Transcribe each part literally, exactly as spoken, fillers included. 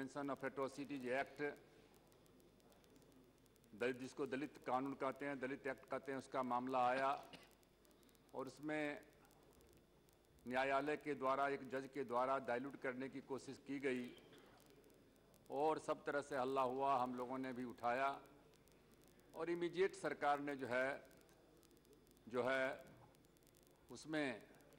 Prevention of atrocities act, Dalit जिसको दलित कानून कहते हैं, दलित एक्ट कहते हैं, उसका मामला आया और उसमें न्यायालय के द्वारा, एक जज के द्वारा डाइल्यूट करने की कोशिश की गई और सब तरह से हल्ला हुआ। हम लोगों ने भी उठाया और इमीडिएट सरकार ने जो है जो है उसमें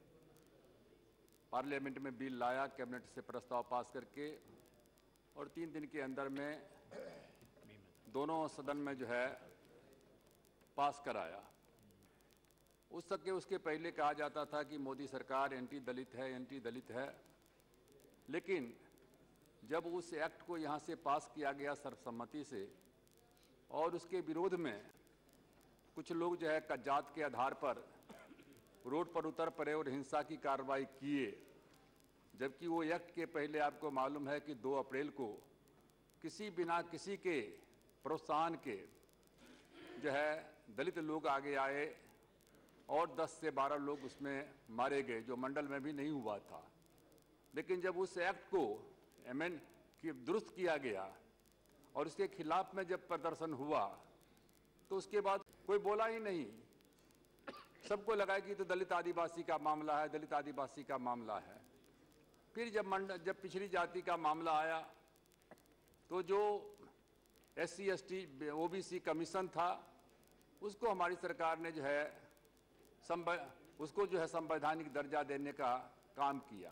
पार्लियामेंट में बिल लाया, कैबिनेट से प्रस्ताव पास करके, और तीन दिन के अंदर में दोनों सदन में जो है पास कराया। उस तक के उसके पहले कहा जाता था कि मोदी सरकार एंटी दलित है, एंटी दलित है, लेकिन जब उस एक्ट को यहाँ से पास किया गया सर्वसम्मति से और उसके विरोध में कुछ लोग जो है जात के आधार पर रोड पर उतर पड़े और हिंसा की कार्रवाई किए, जबकि वो एक्ट के पहले आपको मालूम है कि दो अप्रैल को किसी बिना किसी के प्रोत्साहन के जो है दलित लोग आगे आए और दस से बारह लोग उसमें मारे गए, जो मंडल में भी नहीं हुआ था। लेकिन जब उस एक्ट को एमेंड की दुरुस्त किया गया और उसके खिलाफ में जब प्रदर्शन हुआ तो उसके बाद कोई बोला ही नहीं। सबको लगा कि तो दलित आदिवासी का मामला है, दलित आदिवासी का मामला है। फिर जब मंडल जब पिछड़ी जाति का मामला आया तो जो S C S T O B C commission था उसको हमारी सरकार ने जो है उसको जो है संवैधानिक दर्जा देने का काम किया।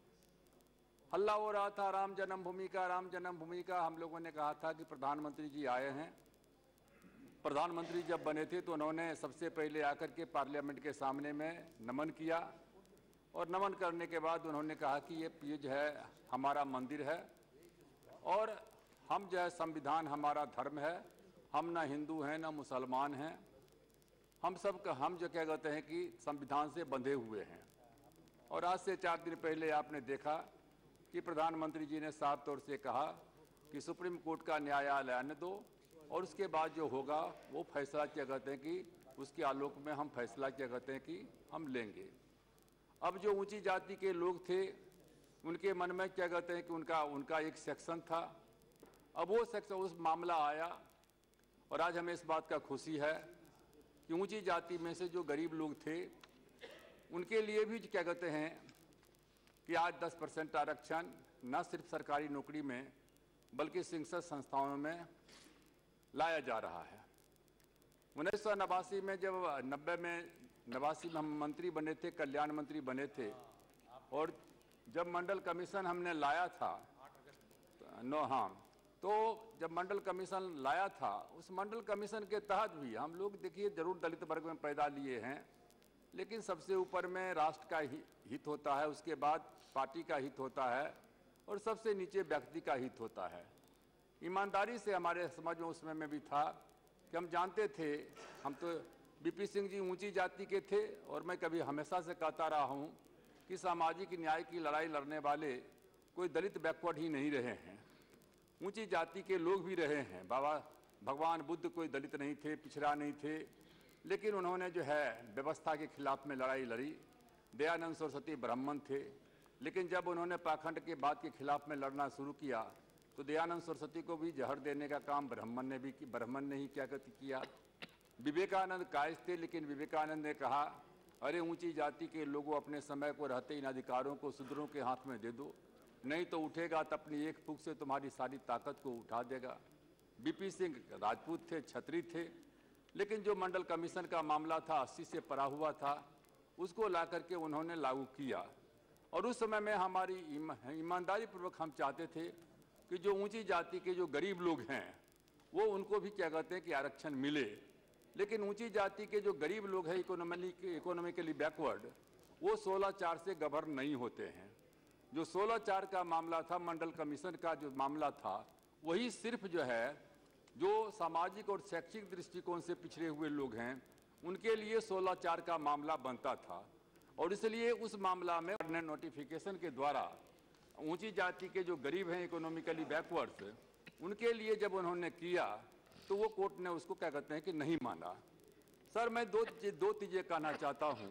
हल्ला हो रहा था राम जन्मभूमि का, राम जन्मभूमि का। हम लोगों ने कहा था कि प्रधानमंत्री जी आए हैं। प्रधानमंत्री जब बने थे तो उन्होंने सबसे पहले आकर के पार्लियामेंट के सामने में नमन किया और नमन करने के बाद उन्होंने कहा कि ये ये जो है हमारा मंदिर है और हम जो है संविधान हमारा धर्म है, हम ना हिंदू हैं ना मुसलमान हैं, हम सब का हम जो क्या कहते हैं कि संविधान से बंधे हुए हैं। और आज से चार दिन पहले आपने देखा कि प्रधानमंत्री जी ने साफ तौर से कहा कि सुप्रीम कोर्ट का न्यायालय आने दो और उसके बाद जो होगा वो फैसला क्या कहते हैं कि उसके आलोक में हम फैसला क्या कहते हैं कि हम लेंगे। अब जो ऊंची जाति के लोग थे उनके मन में क्या कहते हैं कि उनका उनका एक सेक्शन था। अब वो सेक्शन उस मामला आया और आज हमें इस बात का खुशी है कि ऊंची जाति में से जो गरीब लोग थे उनके लिए भी क्या कहते हैं कि आज दस परसेंट आरक्षण न सिर्फ सरकारी नौकरी में बल्कि शिक्षण संस्थाओं में लाया जा रहा है। उन्नीस सौ नवासी में जब नब्बे में नवासी में हम मंत्री बने थे, कल्याण मंत्री बने थे, और जब मंडल कमीशन हमने लाया था नो हाँ तो जब मंडल कमीशन लाया था उस मंडल कमीशन के तहत भी हम लोग देखिए जरूर दलित वर्ग में पैदा लिए हैं, लेकिन सबसे ऊपर में राष्ट्र का ही हित होता है, उसके बाद पार्टी का हित होता है और सबसे नीचे व्यक्ति का हित होता है। ईमानदारी से हमारे समझ में उसमें में भी था कि हम जानते थे, हम तो बीपी सिंह जी ऊंची जाति के थे और मैं कभी हमेशा से कहता रहा हूं कि सामाजिक न्याय की लड़ाई लड़ने वाले कोई दलित बैकवर्ड ही नहीं रहे हैं, ऊंची जाति के लोग भी रहे हैं। बाबा भगवान बुद्ध कोई दलित नहीं थे, पिछड़ा नहीं थे, लेकिन उन्होंने जो है व्यवस्था के खिलाफ में लड़ाई लड़ी। दयानंद सरस्वती ब्राह्मण थे, लेकिन जब उन्होंने पाखंड के बाद के खिलाफ में लड़ना शुरू किया तो दयानंद सरस्वती को भी जहर देने का काम ब्राह्मण ने भी ब्राह्मण ने ही क्या किया। विवेकानंद कायज थे, लेकिन विवेकानंद ने कहा अरे ऊंची जाति के लोगों अपने समय को रहते इन अधिकारों को शूद्रों के हाथ में दे दो, नहीं तो उठेगा तो अपनी एक फूंक से तुम्हारी सारी ताकत को उठा देगा। बीपी सिंह राजपूत थे, छत्री थे, लेकिन जो मंडल कमीशन का मामला था अस्सी से परा हुआ था, उसको ला करके उन्होंने लागू किया। और उस समय में हमारी ईमानदारी पूर्वक हम चाहते थे कि जो ऊंची जाति के जो गरीब लोग हैं वो उनको भी क्या कहते हैं कि आरक्षण मिले, लेकिन ऊंची जाति के जो गरीब लोग हैं इकोनॉमिकली इकोनॉमिकली बैकवर्ड, वो सोलह चार से गवर्न नहीं होते हैं। जो सोलह चार का मामला था, मंडल कमीशन का जो मामला था, वही सिर्फ जो है जो सामाजिक और शैक्षिक दृष्टिकोण से पिछड़े हुए लोग हैं उनके लिए सोलह चार का मामला बनता था। और इसलिए उस मामला में नोटिफिकेशन के द्वारा ऊंची जाति के जो गरीब हैं इकोनॉमिकली बैकवर्ड्स, उनके लिए जब उन्होंने किया तो वो कोर्ट ने उसको क्या कहते हैं कि नहीं माना। सर मैं दो दो चीज़ें कहना चाहता हूँ।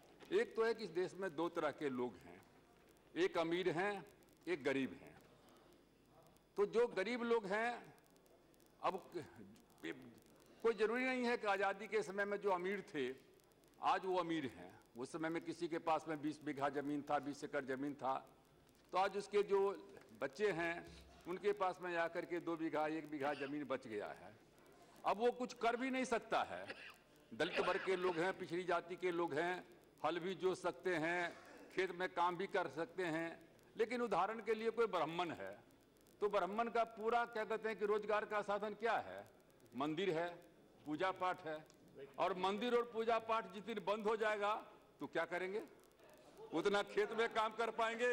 एक तो है कि इस देश में दो तरह के लोग हैं, एक अमीर हैं, एक गरीब हैं। तो जो गरीब लोग हैं, अब कोई जरूरी नहीं है कि आज़ादी के समय में जो अमीर थे आज वो अमीर हैं। उस समय में किसी के पास में बीस बीघा जमीन था, बीस एकड़ जमीन था, तो आज उसके जो बच्चे हैं उनके पास में आकर के दो बीघा एक बीघा जमीन बच गया है। अब वो कुछ कर भी नहीं सकता है। दलित वर्ग के लोग हैं, पिछड़ी जाति के लोग हैं, हल भी जोत सकते हैं, खेत में काम भी कर सकते हैं, लेकिन उदाहरण के लिए कोई ब्राह्मण है तो ब्राह्मण का पूरा क्या कहते हैं कि रोजगार का साधन क्या है? मंदिर है, पूजा पाठ है, और मंदिर और पूजा पाठ जिस दिन बंद हो जाएगा तो क्या करेंगे? उतना खेत में काम कर पाएंगे?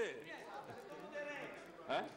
है?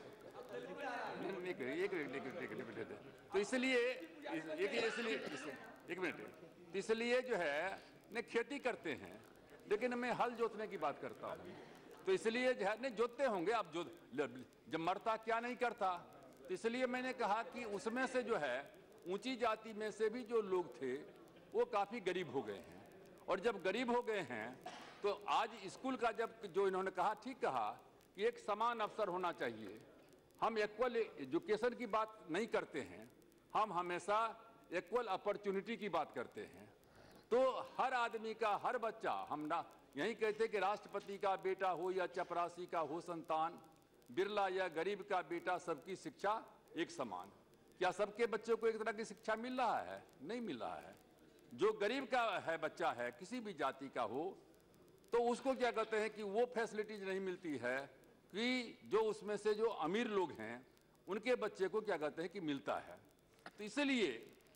एक मिनट, तो इसलिए इसलिए एक मिनट इसलिए जो है ने खेती करते हैं, लेकिन मैं हल जोतने की बात करता हूँ। तो इसलिए जो है नहीं जोतते होंगे, अब जो जब मरता क्या नहीं करता, तो इसलिए मैंने कहा कि उसमें से जो है ऊंची जाति में से भी जो लोग थे वो काफी गरीब हो गए हैं, और जब गरीब हो गए हैं तो आज स्कूल का जब जो इन्होंने कहा, ठीक कहा कि एक समान अवसर होना चाहिए। हम इक्वल एजुकेशन की बात नहीं करते हैं, हम हमेशा इक्वल अपॉर्चुनिटी की बात करते हैं। तो हर आदमी का, हर बच्चा, हम ना यही कहते कि राष्ट्रपति का बेटा हो या चपरासी का हो संतान, बिरला या गरीब का बेटा, सबकी शिक्षा एक समान। क्या सबके बच्चों को एक तरह की शिक्षा मिल रहा है? नहीं मिल रहा है। जो गरीब का है बच्चा है, किसी भी जाति का हो, तो उसको क्या कहते हैं कि वो फैसिलिटीज नहीं मिलती है कि जो उसमें से जो अमीर लोग हैं उनके बच्चे को क्या कहते हैं कि मिलता है। तो इसलिए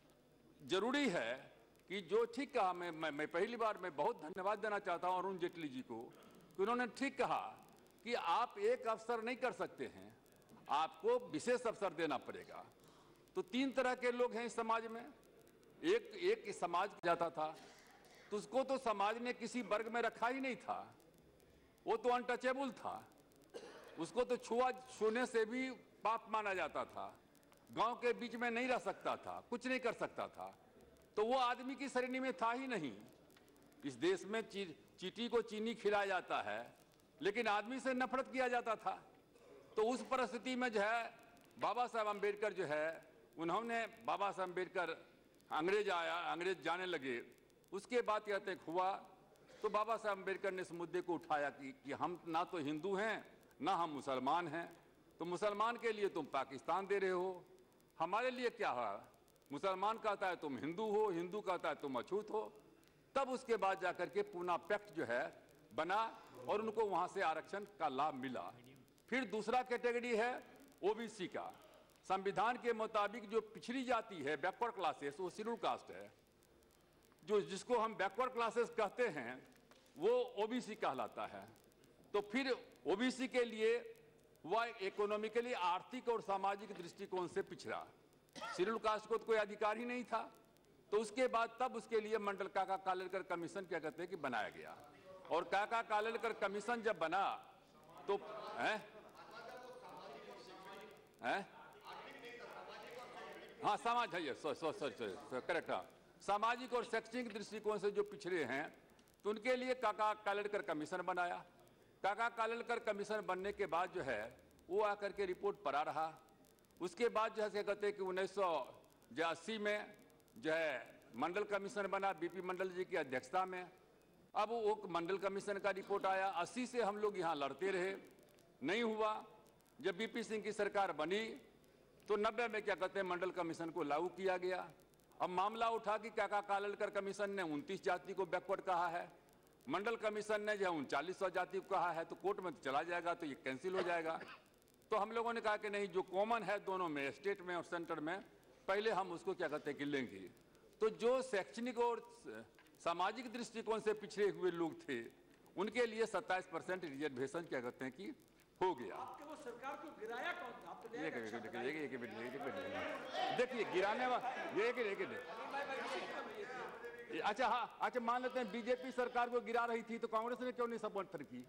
जरूरी है कि जो ठीक कहा, मैं, मैं मैं पहली बार मैं बहुत धन्यवाद देना चाहता हूं अरुण जेटली जी को कि उन्होंने ठीक कहा कि आप एक अवसर नहीं कर सकते हैं, आपको विशेष अवसर देना पड़ेगा। तो तीन तरह के लोग हैं इस समाज में। एक एक समाज जाता था तो उसको तो समाज ने किसी वर्ग में रखा ही नहीं था, वो तो अनटचेबल था, उसको तो छुआ छूने से भी पाप माना जाता था, गांव के बीच में नहीं रह सकता था, कुछ नहीं कर सकता था, तो वो आदमी की श्रेणी में था ही नहीं। इस देश में ची, चींटी को चीनी खिलाया जाता है, लेकिन आदमी से नफरत किया जाता था। तो उस परिस्थिति में जो है बाबा साहब अम्बेडकर जो है, उन्होंने बाबा साहब अम्बेडकर, अंग्रेज आया, अंग्रेज जाने लगे, उसके बाद कहते हैं हुआ, तो बाबा साहब अम्बेडकर ने इस मुद्दे को उठाया कि, कि हम ना तो हिंदू हैं ना हम मुसलमान हैं, तो मुसलमान के लिए तुम पाकिस्तान दे रहे हो, हमारे लिए क्या है? मुसलमान कहता है तुम हिंदू हो, हिंदू कहता है तुम अछूत हो। तब उसके बाद जाकर के पूना पैक्ट जो है बना और उनको वहां से आरक्षण का लाभ मिला। फिर दूसरा कैटेगरी है ओबीसी का। संविधान के मुताबिक जो पिछड़ी जाति है, बैकवर्ड क्लासेस, वो शेड्यूल कास्ट है। जो जिसको हम बैकवर्ड क्लासेस कहते हैं वो ओबीसी कहलाता है। तो फिर ओबीसी के लिए वह इकोनॉमिकली, आर्थिक और सामाजिक दृष्टिकोण से पिछड़ा, शेड्यूल कास्ट को तो कोई अधिकार ही नहीं था। तो उसके बाद तब उसके लिए मंडल काका कालेलकर कमीशन क्या कहते हैं कि बनाया गया, और काका कालेलकर कमीशन जब बना तो है, है? हाँ समाज है, सॉरी करेक्ट, हाँ सामाजिक और शैक्षणिक दृष्टिकोण से जो पिछड़े हैं तो उनके लिए काका कालेलकर कमीशन बनाया। काका कालेलकर कमीशन बनने के बाद जो है वो आकर के रिपोर्ट पढ़ा रहा। उसके बाद जो है कहते हैं कि उन्नीस सौ अस्सी में जो है मंडल कमीशन बना, बीपी मंडल जी की अध्यक्षता में। अब वो मंडल कमीशन का रिपोर्ट आया, अस्सी से हम लोग यहाँ लड़ते रहे, नहीं हुआ। जब बीपी सिंह की सरकार बनी तो नब्बे में क्या कहते हैं मंडल कमीशन को लागू किया गया। अब मामला उठा कि काका कालेलकर कमीशन ने उनतीस जाति को बैकवर्ड कहा है, मंडल कमीशन ने जो उनचालीस सौ जाति को कहा है, तो कोर्ट में तो चला जाएगा, तो ये कैंसिल हो जाएगा। तो हम लोगों ने कहा कि नहीं, जो कॉमन है दोनों में, स्टेट में और सेंटर में, पहले हम उसको क्या कहते हैं कि लेंगे। तो जो शैक्षणिक और सामाजिक दृष्टिकोण से पिछड़े हुए लोग थे उनके लिए सत्ताईस परसेंट रिजर्वेशन क्या कहते हैं कि हो गया। आपके वो सरकार को गिराया कौन था? आप तो एक एक एक मिनट देखिए, गिराने वाला ये एक अच्छा, हाँ अच्छा, मान लेते हैं बीजेपी सरकार को गिरा रही थी तो कांग्रेस ने क्यों नहीं सपोर्ट की?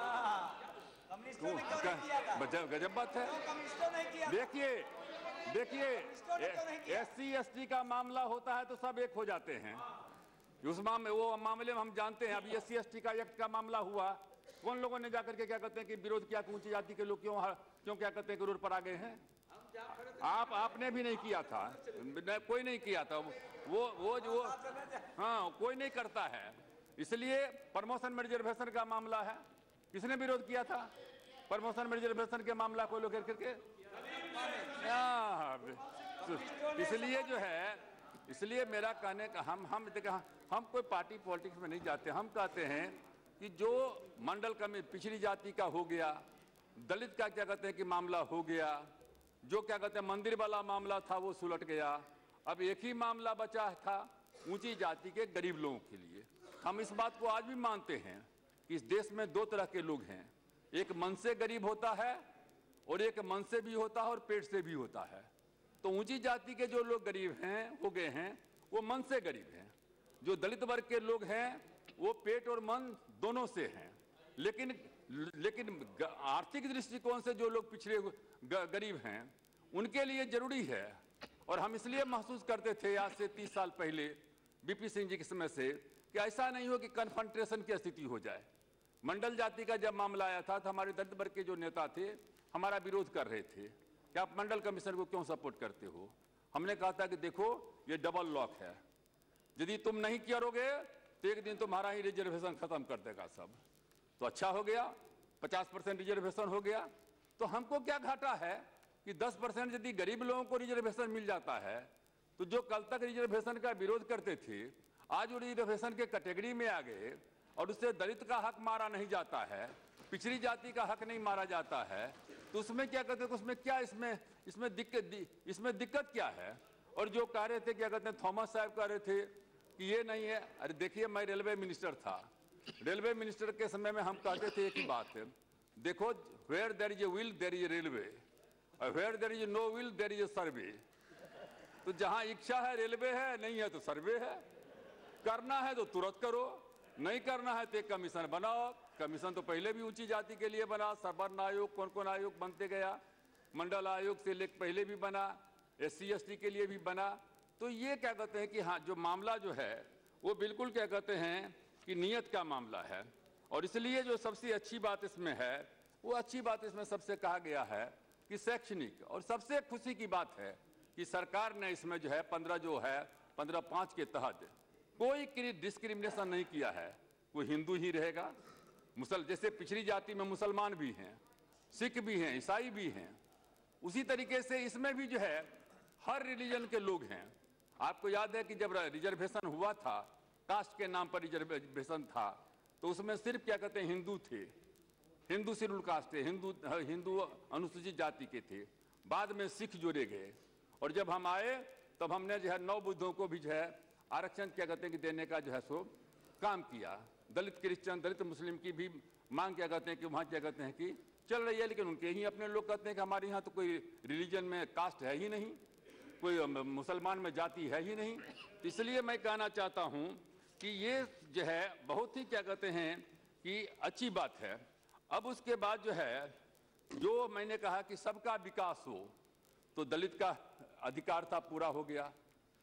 गजब बात है। देखिए देखिए एस सी एस टी का मामला होता है तो सब एक हो जाते हैं। उस मामले वो मामले में हम जानते हैं, अभी एस सी एस टी का एक्ट का मामला हुआ, कौन लोगों ने जाकर के क्या कहते हैं कि विरोध किया, ऊंची जाति के लोग क्यों क्यों क्या कहते हैं कि रोड पर आ गए हैं? आप आपने भी नहीं किया था, न, कोई नहीं किया था वो वो जो हाँ कोई नहीं करता है। इसलिए प्रमोशन में रिजर्वेशन का मामला है, किसने विरोध किया था? प्रमोशन में रिजर्वेशन के मामला को लोग करके, इसलिए जो है, इसलिए मेरा कहने का हम हम देखा हम कोई पार्टी पॉलिटिक्स में नहीं जाते। हम कहते हैं कि जो मंडल कमी पिछड़ी जाति का हो गया, दलित का क्या कहते हैं कि मामला हो गया, जो क्या कहते हैं मंदिर वाला मामला था वो सुलट गया, अब एक ही मामला बचा था ऊंची जाति के गरीब लोगों के लिए। हम इस बात को आज भी मानते हैं कि इस देश में दो तरह के लोग हैं, एक मन से गरीब होता है और एक मन से भी होता है और पेट से भी होता है। तो ऊंची जाति के जो लोग गरीब हैं हो गए हैं वो मन से गरीब हैं, जो दलित वर्ग के लोग हैं वो पेट और मन दोनों से हैं। लेकिन लेकिन आर्थिक दृष्टिकोण से जो लोग पिछड़े गरीब हैं उनके लिए जरूरी है। और हम इसलिए महसूस करते थे आज से तीस साल पहले बीपी सिंह जी के समय से कि ऐसा नहीं हो कि कन्फ्रंटेशन की स्थिति हो जाए। मंडल जाति का जब मामला आया था तो हमारे दलित वर्ग के जो नेता थे हमारा विरोध कर रहे थे कि आप मंडल कमीशन को क्यों सपोर्ट करते हो। हमने कहा था कि देखो ये डबल लॉक है, यदि तुम नहीं करोगे तो एक दिन तुम्हारा ही रिजर्वेशन खत्म कर देगा सब। तो अच्छा हो गया, पचास परसेंट रिजर्वेशन हो गया। तो हमको क्या घाटा है कि दस परसेंट यदि गरीब लोगों को रिजर्वेशन मिल जाता है तो जो कल तक रिजर्वेशन का विरोध करते थे आज वो रिजर्वेशन के कैटेगरी में आ गए और उससे दलित का हक मारा नहीं जाता है, पिछड़ी जाति का हक नहीं मारा जाता है। तो उसमें क्या कहते हैं, उसमें क्या इसमें इसमें दिक्कत इसमें दिक्कत क्या है? और जो कह रहे थे क्या कहते हैं थॉमस साहब कह रहे थे कि ये नहीं है, अरे देखिए मैं रेलवे मिनिस्टर था, रेलवे मिनिस्टर के समय में हम कहते थे एक ही बात है, देखो where there is a will there is a railway, और where there is no will there is a survey. तो जहां इच्छा है रेलवे है, नहीं है तो सर्वे है। करना है तो तुरंत करो, नहीं करना है तो एक कमीशन बनाओ। कमीशन तो पहले भी ऊंची जाति के लिए बना, सवर्ण आयोग कौन कौन आयोग बनते गया, मंडल आयोग से लेकर पहले भी बना, एस सी एस टी के लिए भी बना। तो ये क्या कहते हैं कि हाँ जो मामला जो है वो बिल्कुल क्या कहते हैं कि नियत का मामला है। और इसलिए जो सबसे अच्छी बात इसमें है वो अच्छी बात इसमें सबसे कहा गया है कि शैक्षणिक, और सबसे खुशी की बात है कि सरकार ने इसमें जो है पंद्रह जो है पंद्रह पाँच के तहत कोई डिस्क्रिमिनेशन नहीं किया है। कोई हिंदू ही रहेगा, मुसल जैसे पिछड़ी जाति में मुसलमान भी हैं, सिख भी हैं, ईसाई भी हैं, उसी तरीके से इसमें भी जो है हर रिलीजन के लोग हैं। आपको याद है कि जब रिजर्वेशन हुआ था, कास्ट के नाम पर रिजर्वेशन था, तो उसमें सिर्फ क्या कहते हैं हिंदू थे, हिंदू शेड्यूल कास्ट थे, हिंदू हिंदू अनुसूचित जाति के थे। बाद में सिख जोड़े गए और जब हम आए तब हमने जो है नौ बुद्धों को भी जो है आरक्षण क्या कहते हैं कि देने का जो है सो काम किया। दलित क्रिश्चियन दलित मुस्लिम की भी मांग क्या कहते हैं कि वहाँ क्या कहते हैं कि चल रही है, लेकिन उनके ही अपने लोग कहते हैं कि हमारे यहाँ तो कोई रिलीजन में कास्ट है ही नहीं, कोई मुसलमान में जाति है ही नहीं। इसलिए मैं कहना चाहता हूँ कि ये जो है बहुत ही क्या कहते हैं कि अच्छी बात है। अब उसके बाद जो है जो मैंने कहा कि सबका विकास हो, तो दलित का अधिकार था पूरा हो गया,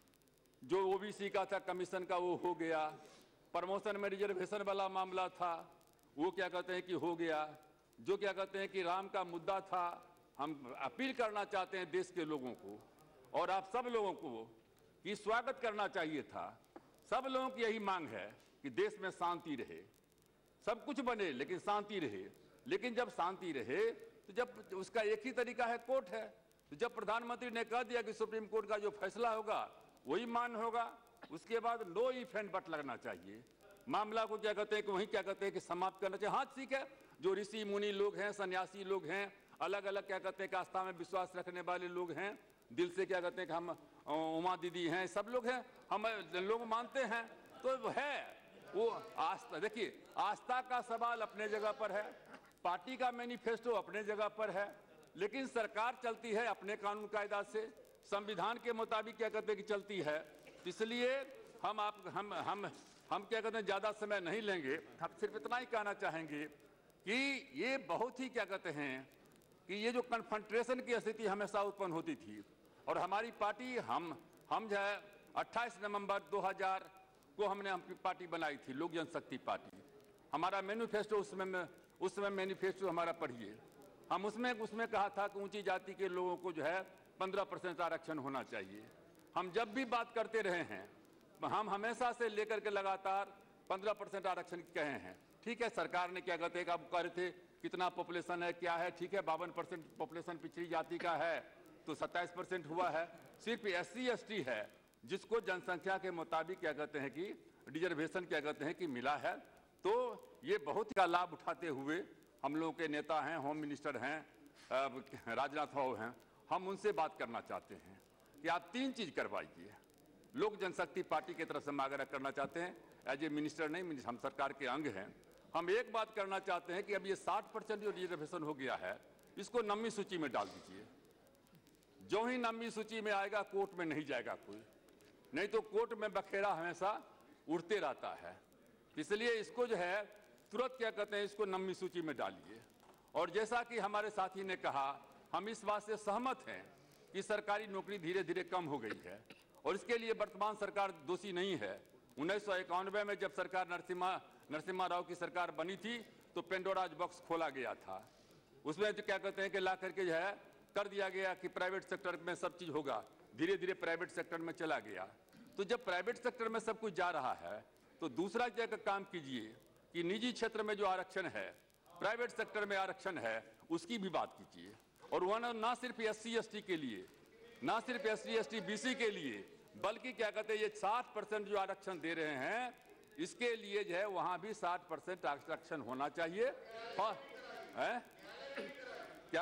जो ओबीसी का था कमीशन का वो हो गया, प्रमोशन में रिजर्वेशन वाला मामला था वो क्या कहते हैं कि हो गया, जो क्या कहते हैं कि राम का मुद्दा था। हम अपील करना चाहते हैं देश के लोगों को और आप सब लोगों को कि स्वागत करना चाहिए था। सब लोगों की यही मांग है कि देश में शांति रहे, सब कुछ बने लेकिन शांति रहे। लेकिन जब शांति रहे तो जब उसका एक ही तरीका है, कोर्ट है। तो जब प्रधानमंत्री ने कह दिया कि सुप्रीम कोर्ट का जो फैसला होगा वही मान होगा, उसके बाद नो इफ एंड बट लगना चाहिए। मामला को क्या कहते हैं कि वही क्या कहते हैं कि समाप्त करना चाहिए। हाँ ठीक है, जो ऋषि मुनि लोग हैं, सन्यासी लोग हैं, अलग अलग क्या कहते हैं कि आस्था में विश्वास रखने वाले लोग हैं, दिल से क्या कहते हैं कि हम उमा दीदी हैं, सब लोग हैं, हम लोग मानते हैं, तो है वो आस्था। देखिए आस्था का सवाल अपने जगह पर है, पार्टी का मैनिफेस्टो अपने जगह पर है, लेकिन सरकार चलती है अपने कानून कायदा से, संविधान के मुताबिक क्या कहते हैं कि चलती है। इसलिए हम आप हम हम हम क्या कहते हैं ज़्यादा समय नहीं लेंगे, हम सिर्फ इतना ही कहना चाहेंगे कि ये बहुत ही क्या कहते हैं कि ये जो कन्फ्रंटेशन की स्थिति हमेशा उत्पन्न होती थी, और हमारी पार्टी हम हम जो है अट्ठाईस नवंबर दो हज़ार को हमने हम पार्टी बनाई थी, लोक जनशक्ति पार्टी। हमारा मैनिफेस्टो उस समय उस समय मैनिफेस्टो हमारा पढ़िए, हम उसमें उसमें कहा था कि ऊंची जाति के लोगों को जो है पंद्रह परसेंट आरक्षण होना चाहिए। हम जब भी बात करते रहे हैं, हम हमेशा से लेकर के लगातार पंद्रह परसेंट आरक्षण कहे हैं। ठीक है, सरकार ने क्या कहते हैं, आप कह रहे थे कितना पॉपुलेशन है, क्या है, ठीक है, बावन परसेंट पॉपुलेशन पिछड़ी जाति का है तो सत्ताईस परसेंट हुआ है। सिर्फ एस सी एस टी है जिसको जनसंख्या के मुताबिक क्या कहते हैं कि रिजर्वेशन क्या कहते हैं कि मिला है। तो ये बहुत का लाभ उठाते हुए हम लोगों के नेता हैं, होम मिनिस्टर हैं, राजनाथ राव हैं, हम उनसे बात करना चाहते हैं कि आप तीन चीज करवाइए। लोक जनशक्ति पार्टी की तरफ से हम आग्रह करना चाहते हैं, एज ए मिनिस्टर नहीं, हम सरकार के अंग हैं। हम एक बात करना चाहते हैं कि अब ये साठ परसेंट जो रिजर्वेशन हो गया है इसको नवीं सूची में डाल दीजिए। जो ही नवीं सूची में आएगा कोर्ट में नहीं जाएगा कोई, नहीं तो कोर्ट में बखेरा हमेशा उड़ते रहता है। इसलिए इसको जो है तुरंत क्या कहते हैं, इसको नवीं सूची में डालिए। और जैसा कि हमारे साथी ने कहा, हम इस बात से सहमत हैं कि सरकारी नौकरी धीरे धीरे कम हो गई है और इसके लिए वर्तमान सरकार दोषी नहीं है। उन्नीस सौ इक्यानवे में जब सरकार नरसिम्हा नरसिम्हा राव की सरकार बनी थी तो पेंडोराज बॉक्स खोला गया था। उसमें जो क्या कहते हैं कि ला करके जो है कर दिया गया कि प्राइवेट सेक्टर में सब चीज होगा, धीरे धीरे प्राइवेट सेक्टर में चला गया। तो जब प्राइवेट सेक्टर में सब कुछ जा रहा है तो दूसरा जगह काम कीजिए कि निजी क्षेत्र में जो आरक्षण है, प्राइवेट सेक्टर में आरक्षण है, उसकी भी बात कीजिए। और वह ना सिर्फ एस सी एस टी के लिए, ना सिर्फ S C S T B C के लिए, बल्कि क्या कहते हैं ये साठ परसेंट जो आरक्षण दे रहे हैं इसके लिए जो है वहां भी साठ परसेंट आरक्षण होना चाहिए। और है क्या,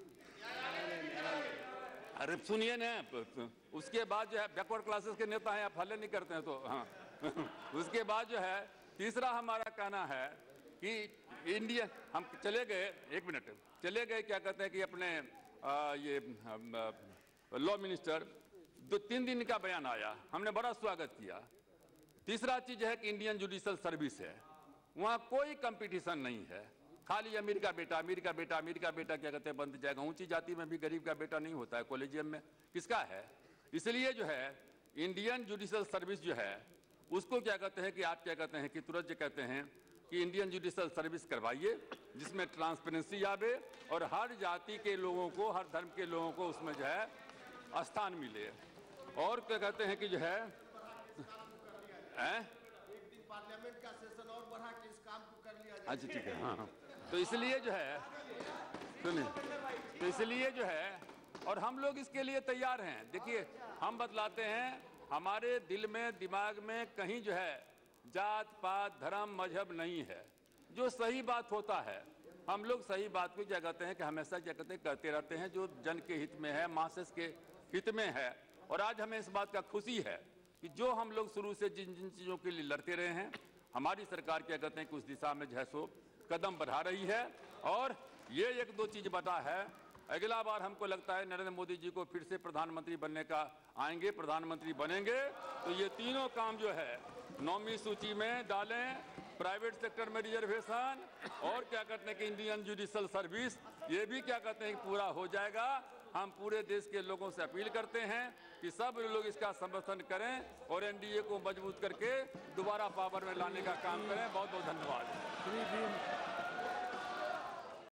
अरे सुनिए ना, उसके बाद जो है बैकवर्ड क्लासेस के नेता हैं, आप हल्ले नहीं करते हैं तो हाँ उसके बाद जो है तीसरा हमारा कहना है कि इंडिया, हम चले गए, एक मिनट, चले गए क्या कहते हैं कि अपने आ, ये लॉ मिनिस्टर, दो तीन दिन का बयान आया, हमने बड़ा स्वागत किया। तीसरा चीज है कि इंडियन जुडिशल सर्विस है, वहां कोई कंपटीशन नहीं है, खाली अमीर का बेटा, अमीर का बेटा, अमीर का बेटा क्या कहते हैं बंद जाएगा। ऊंची जाति में भी गरीब का बेटा नहीं होता है, कॉलेजियम में किसका है। इसलिए जो है इंडियन जुडिशल सर्विस जो है उसको क्या कहते हैं कि आप क्या कहते हैं कि तुरंत जो कहते हैं कि इंडियन जुडिशल सर्विस करवाइए जिसमें ट्रांसपेरेंसी आवे और हर जाति के लोगों को, हर धर्म के लोगों को उसमें जो है स्थान मिले। और क्या कहते हैं कि जो है एक दिन पार्लियामेंट का सेशन और बढ़ा के इस काम को कर लिया जाए। अच्छा ठीक है, हाँ हाँ। तो इसलिए जो है सुनिए, तो इसलिए जो है और हम लोग इसके लिए तैयार हैं। देखिए हम बतलाते हैं, हमारे दिल में दिमाग में कहीं जो है जात पात धर्म मजहब नहीं है। जो सही बात होता है हम लोग सही बात को क्या कहते हैं कि हमेशा क्या कहते हैं करते रहते हैं, जो जन के हित में है, मासेस के हित में है। और आज हमें इस बात का खुशी है कि जो हम लोग शुरू से जिन जिन चीज़ों के लिए लड़ते रहे हैं, हमारी सरकार क्या कहते हैं कि उस दिशा में जो है सो कदम बढ़ा रही है। और ये एक दो चीज बता है, अगला बार हमको लगता है नरेंद्र मोदी जी को फिर से प्रधानमंत्री बनने का आएंगे, प्रधानमंत्री बनेंगे तो ये तीनों काम जो है नौवीं सूची में डालें, प्राइवेट सेक्टर में रिजर्वेशन और क्या कहते हैं कि इंडियन जुडिशल सर्विस, ये भी क्या कहते हैं कि पूरा हो जाएगा। हम पूरे देश के लोगों से अपील करते हैं कि सब लोग इसका समर्थन करें और एन डी ए को मजबूत करके दोबारा पावर में लाने का काम करें। बहुत बहुत धन्यवाद।